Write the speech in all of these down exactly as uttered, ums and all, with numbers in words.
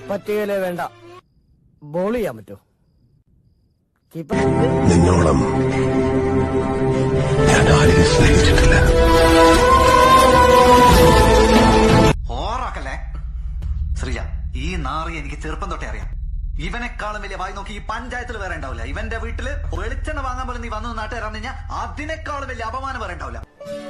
പറ്റുകയില്ലേ? വേണ്ട, ബോൾ ചെയ്യാൻ പറ്റോ? നിന്നോളം ഞാൻ ആരെയും സ്നേഹിച്ചിട്ടില്ല. ഓറാക്കല്ലേ ശ്രീജ, ഈ നാറി എനിക്ക് ചെറുപ്പം തൊട്ടേ അറിയാം. ഇവനെക്കാളും വലിയ വായി നോക്കി ഈ പഞ്ചായത്തിൽ വേറെ ഉണ്ടാവില്ല. ഇവന്റെ വീട്ടില് വെളിച്ചെണ്ണ വാങ്ങാൻ പോലും നീ വന്നു നാട്ടുകാരാന്ന് കഴിഞ്ഞാൽ അതിനേക്കാളും വലിയ അപമാനം വേറെ ഉണ്ടാവില്ല.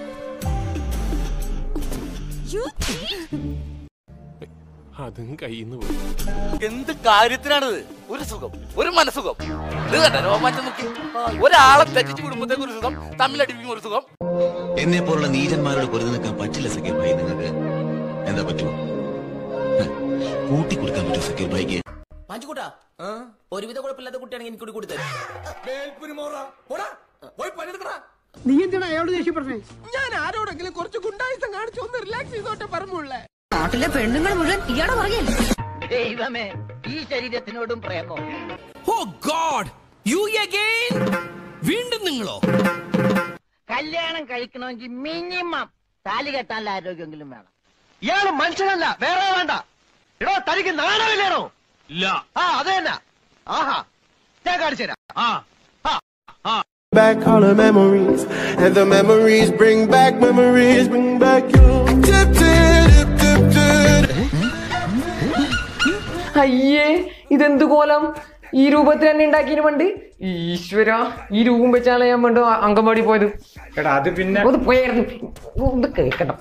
അതും കയ്യിന്ന് പോയി. എന്ത് കാര്യത്തിനാണിത്? ഒരു സുഖം, ഒരു മനസുഖം. ഇത് കണ്ട രോമാറ്റം നോക്കി. ഒരാളെ തെറ്റിച്ച് കുടുംബത്തേക്ക് ഒരു സുഖം, തമ്മിലടിപ്പിക്കും ഒരു സുഖം. എന്നെ പോലുള്ള നീചന്മാരോട് പൊരുതി നിൽക്കാൻ പറ്റില്ല സക്കീർ ഭായി. നിങ്ങൾക്ക് എന്താ പറ്റുമോ? കൂട്ടി കൊടുക്കാൻ പറ്റുമോ സക്കീർ ഭായിക്ക്? പാഞ്ചുകൂട്ടാ, ഒരുവിധ കുഴപ്പമില്ലാത്ത കുട്ടിയാണെങ്കിൽ എനിക്ക് കൂടി കൊടുത്തത്. നീ എന്തിനാ അയാളോട് ദേഷ്യപ്പെട്ടേ? ഞാൻ ആരോടെങ്കിലും കുറച്ച് ഗുണ്ടായിസം കാണിച്ചു ഒന്ന് റിലാക്സ് ചെയ്തോട്ടെ പറഞ്ഞുള്ളേ. നാട്ടിലെ പെണ്ണുങ്ങൾ മുഴുവൻ ഇയാളെ പറയല്ലേ? ദൈവമേ, ഈ ശരീരത്തിനോടും പ്രേമോ? Oh God, you again? വീണ്ടും നിങ്ങളോ? കല്യാണം കഴിക്കണമെങ്കിൽ മിനിമം താലി കെട്ടാനുള്ള ആരോഗ്യമെങ്കിലും വേണം. ഇയാള് മനുഷ്യനല്ല, വേറെ വേണ്ട. എടോ, തനിക്ക് നാണമില്ലേണോ? ഇല്ല. ആ അത് തന്നെ. ആഹാ, ഞാൻ കാണിച്ചു തരാം. ആ Back all the memories, and the memories bring back memories, bring back you. Tip, tip, tip, tip, tip. അയ്യേ, ഇതെന്ത് കോലം! ഈ രൂപത്തിൽ തന്നെ ഉണ്ടാക്കിന് പണ്ട്. ഈശ്വര, ഈ രൂപം വെച്ചാണ് ഞാൻ പണ്ട് അങ്കൻവാടി പോയത്. എടാ, അത് പിന്നെ പോയായിരുന്നു കേക്കണ്ട.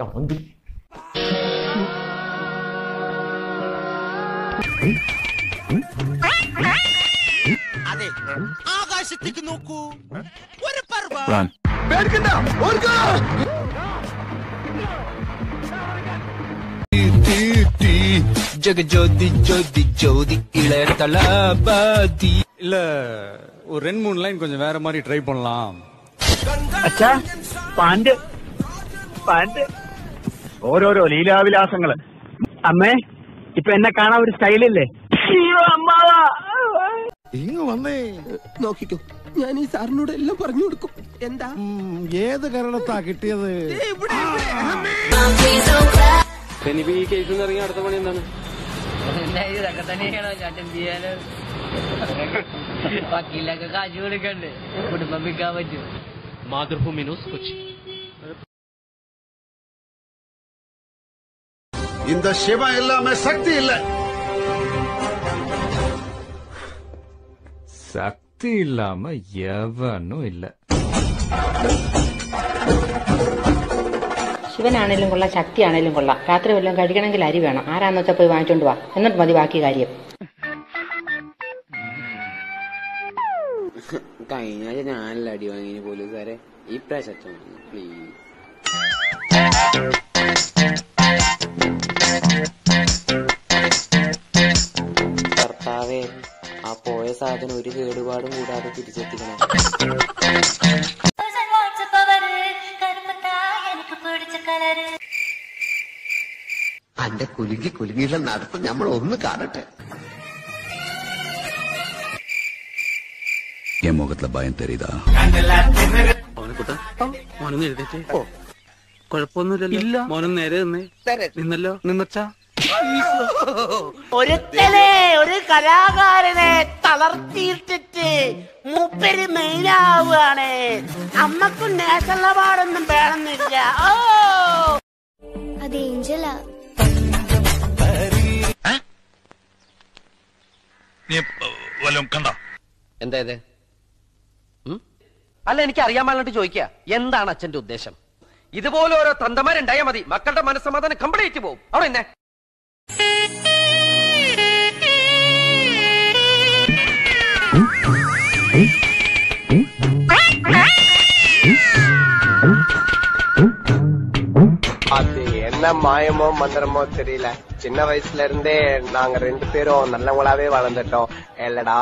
അതെ, ആകാശത്തേക്ക് നോക്കൂ. ഒരു പർവ്വ. ஜெகஜோதி ஜோதி ஜோதி இளைய தளபதி. இல்ல, ஒரு ரெண்டு மூணு லைன் கொஞ்சம் வேற மாதிரி ட்ரை பண்ணலாம். അച്ഛാ, പാന്റ് പാന്റ് ഓരോരോ ലീലാവിലാസങ്ങള്. അമ്മേ, ഇപ്പൊ എന്നെ കാണാൻ ഒരു സ്റ്റൈലില്ലേ? ഇങ്ങ് വന്നേ. നോക്കിക്കോ, ഞാൻ ഈ സാറിനോട് എല്ലാം പറഞ്ഞു കൊടുക്കും. എന്താ? ഏത് കരണത്താ കിട്ടിയത്? ഇനിയിപ്പോ ഈ കേസിൽ നിന്ന് ഇറങ്ങി അടുത്ത പണി എന്താണ്? ഇതൊക്കെ തന്നെയാണോ ചേട്ടൻ ചെയ്യാന്? വക്കീലൊക്കെ കാശ് കൊടുക്കണ്ടേ? കുടുംബം വിൽക്കാൻ പറ്റും. മാതൃഭൂമി ന്യൂസ് കൊച്ചി. இந்த சிவ இல்லாம சக்தி இல்ல. சக்தி இல்லாம எவனும் இல்ல. ശിവനാണേലും കൊള്ളാം, ശക്തിയാണേലും കൊള്ളാം. രാത്രി വല്ലതും കഴിക്കണമെങ്കിൽ അരി വേണം. ആരാന്ന് വെച്ചാൽ പോയി വാങ്ങിച്ചോണ്ട് വാ, എന്നിട്ട് മതി ബാക്കി കാര്യം. കഴിഞ്ഞ ഞാനല്ല അടി വാങ്ങിന് പോലീസുകാരെ. ഈ പ്രാവശ്യം പ്ലീസ്. കർത്താവേ, ആ പോയ സാധനം ഒരു കേടുപാടും കൂടാതെ തിരിച്ചെത്തിക്കണം. അന്റെ കുലുങ്ങി കുലുങ്ങിയുള്ള നടത്തം നമ്മൾ ഒന്ന് കാണട്ടെ. എൻ മുഖത്തിലെ ഭയം തെരീതാ? മോനൊന്ന് എഴുതേച്ചേ. കുഴപ്പമൊന്നുമില്ലല്ലോ. മോനും നേരെ നിന്നേ. നിന്നല്ലോ, നിന്നച്ചാ. ഒരുത്തനെ, ഒരു കലാകാരനെ തളർത്തിയിട്ടിട്ട് മൂപ്പര് മെയിനാവുകയാണ്. അമ്മക്കും നാഷണൽ അവാർഡൊന്നും വേണമെന്നില്ല. ഓ, അത് ഏഞ്ചലാ. കണ്ടോ എന്താ ഇത്? അല്ല, എനിക്ക് അറിയാൻ പാടിട്ട് ചോദിക്കുക, എന്താണ് അച്ഛന്റെ ഉദ്ദേശം? ഇതുപോലെ ഓരോ തന്തമാരുണ്ടായാൽ മതി, മക്കളുടെ മനസ്സമാധാനം കംപ്ലീറ്റ് പോകും. അവിടെ എന്നെ அது என்ன மாயமோ மந்திரமோ தெரியல. சின்ன வயசுல இருந்தே நாங்க ரெண்டு பேரும் நல்லவங்களாவே வளர்ந்துட்டோம் இல்லடா.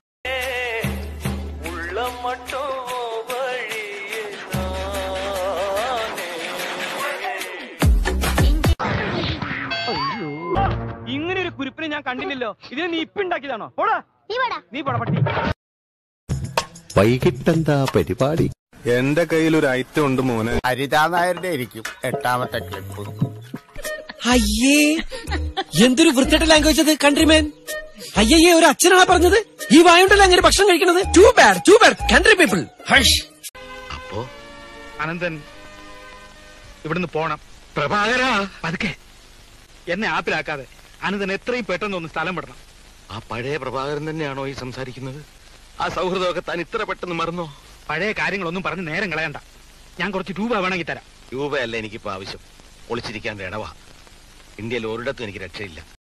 ഇങ്ങനെ ഒരു കുരിപ്പിനെ ഞാൻ കണ്ടില്ലല്ലോ. ഇത് നീ ഇപ്പൊ ഉണ്ടാക്കിയതാണോ? നീ പോടാ പട്ടി. വൈകിട്ടെന്താ പരിപാടി? എന്റെ കയ്യിൽ ഒരു ഐറ്റം ഉണ്ട് മോനെ. ഹരിതാ നായരുടെ ആയിരിക്കും എട്ടാമത്തെ ക്ലിപ്പ്. അയ്യേ എന്തൊരു വൃത്തിയുടെ ലാംഗ്വേജ് അത് കൺട്രിമാൻ. അയ്യേ ഒരു അച്ഛനാണ് പറഞ്ഞത്. ഈ വായുണ്ടല്ലോ അങ്ങനെ ഭക്ഷണം കഴിക്കണത്. Too bad too bad country people. അപ്പോ അനന്തൻ ഇവിടുന്ന് പോണം. പ്രഭാകരാ പതുക്കെ എന്നെ ആപ്പിലാക്കാതെ അനന്തൻ എത്രയും പെട്ടെന്ന് ഒന്ന് സ്ഥലം വിടണം. ആ പഴയ പ്രഭാകരൻ തന്നെയാണോ ഈ സംസാരിക്കുന്നത്? ആ സൗഹൃദമൊക്കെ താൻ ഇത്ര പെട്ടെന്ന് മറന്നോ? പഴയ കാര്യങ്ങളൊന്നും പറഞ്ഞ് നേരം കളയണ്ട. ഞാൻ കുറച്ച് രൂപ വേണമെങ്കിൽ തരാം. രൂപയല്ല എനിക്കിപ്പോ ആവശ്യം, ഒളിച്ചിരിക്കാൻ ഇടവാ. ഇന്ത്യയിൽ ഒരിടത്തും എനിക്ക് രക്ഷയില്ല.